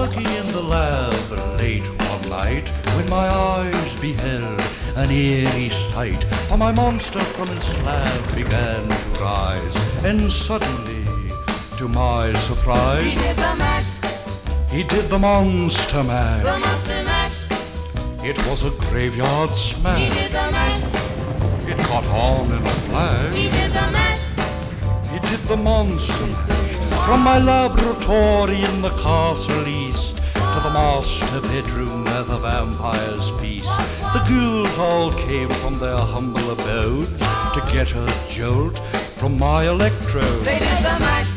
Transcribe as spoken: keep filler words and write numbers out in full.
working in the lab late one night when my eyes beheld an eerie sight, for my monster from his slab began to rise, and suddenly, to my surprise, he did the mash. He did the monster mash. The monster mash. It was a graveyard smash. He did the mash. It caught on in a flash. He did the mash. He did the monster mash. From my laboratory in the castle east to the master bedroom where the vampires feast, the ghouls all came from their humble abodes to get a jolt from my electrode. They did the mash.